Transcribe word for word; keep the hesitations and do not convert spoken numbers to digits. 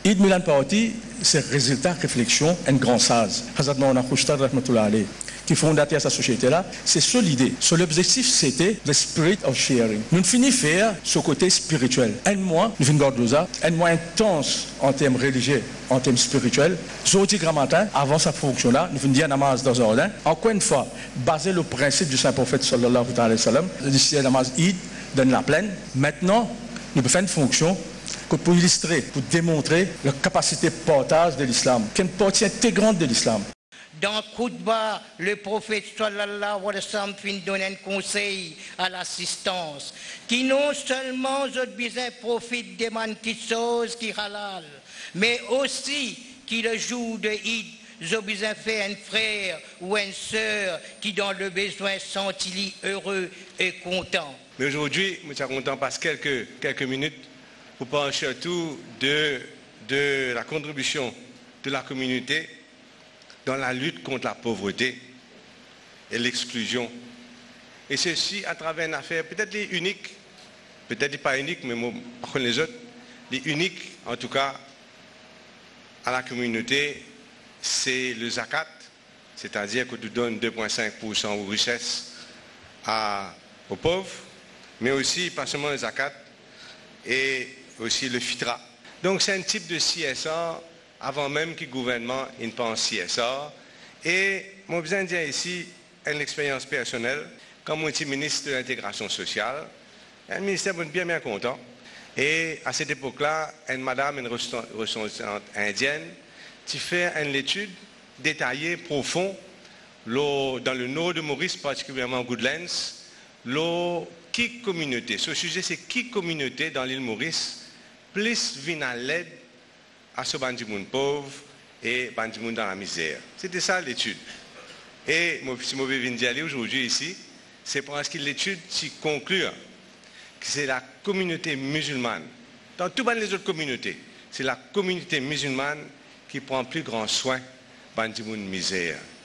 Eid Milan Party, c'est résultat, réflexion, un grand sage. Hazrat Maulana Khushtar Rahmatullah alayh, qui fondateur de cette société-là, c'est sur l'idée. Sur l'objectif, c'était le spirit of sharing. Nous finissons faire ce côté spirituel. Un mois, nous finissons ça, un mois intense en termes religieux, en termes spirituels. Jeudi grand matin, avant sa fonction-là, nous finissons namaz dans un ordre. Encore une fois, basé le principe du Saint-Prophète sallallahu alayhi wa sallam, le namaz Eid dans la plaine. Maintenant, nous pouvons faire une fonction pour illustrer, pour démontrer la capacité de partage de l'islam, qui est une partie intégrante de l'islam. Dans Koutba, le prophète sallallahu alayhi wa sallam fin donne un conseil à l'assistance, qui non seulement ont besoin profite des choses qui halal, mais aussi qui le jour de Eid, ils ont besoin faire un frère ou une sœur qui dans le besoin sentit heureux et content. Mais aujourd'hui, je suis content parce que quelques, quelques minutes pour parler surtout de, de la contribution de la communauté dans la lutte contre la pauvreté et l'exclusion. Et ceci à travers une affaire peut-être unique, peut-être pas unique, mais par contre les autres, les uniques en tout cas à la communauté, c'est le zakat, c'est-à-dire que tu donnes deux virgule cinq pour cent aux richesses à, aux pauvres, mais aussi pas seulement le zakat, et aussi le fitra. Donc c'est un type de C S R avant même que le gouvernement ne pense C S R. Et moi, je besoin de dire ici une expérience personnelle. Quand je suis ministre de l'intégration sociale, un ministère bien bien content. Et à cette époque-là, une madame, une ressortissante indienne, qui fait une étude détaillée, profonde, dans le nord de Maurice, particulièrement Goodlands, le qui communauté. Ce sujet, c'est qui communauté dans l'île Maurice plus vient à l'aide à ce bandimoun pauvre et bandimoun dans la misère. C'était ça l'étude. Et si je viens d'y aller aujourd'hui ici, c'est parce que l'étude s'y conclut que c'est la communauté musulmane. Dans toutes les autres communautés, c'est la communauté musulmane qui prend plus grand soin bandimoun misère.